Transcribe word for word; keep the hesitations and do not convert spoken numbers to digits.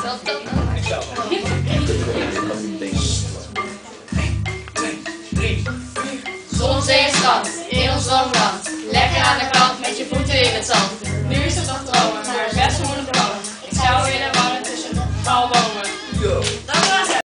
Wat dat nou? Zon, zee en strand, in ons land.